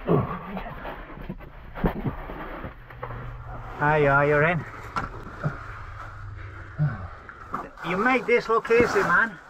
You're in. You made this look easy, man.